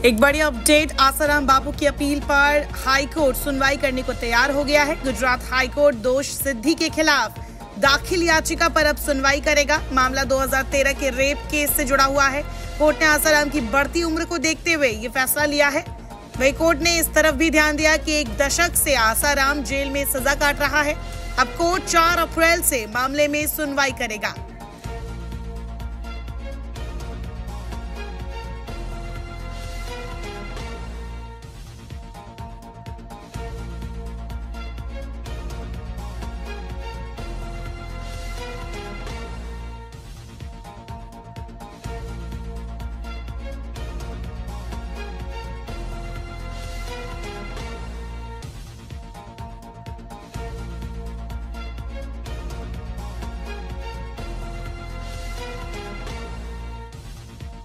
एक बड़ी अपडेट, आसाराम बापू की अपील पर हाईकोर्ट सुनवाई करने को तैयार हो गया है। गुजरात हाईकोर्ट दोष सिद्धि के खिलाफ दाखिल याचिका पर अब सुनवाई करेगा। मामला 2013 के रेप केस से जुड़ा हुआ है। कोर्ट ने आसाराम की बढ़ती उम्र को देखते हुए ये फैसला लिया है। वहीं कोर्ट ने इस तरफ भी ध्यान दिया कि 1 दशक से आसाराम जेल में सजा काट रहा है। अब कोर्ट 4 अप्रैल से मामले में सुनवाई करेगा।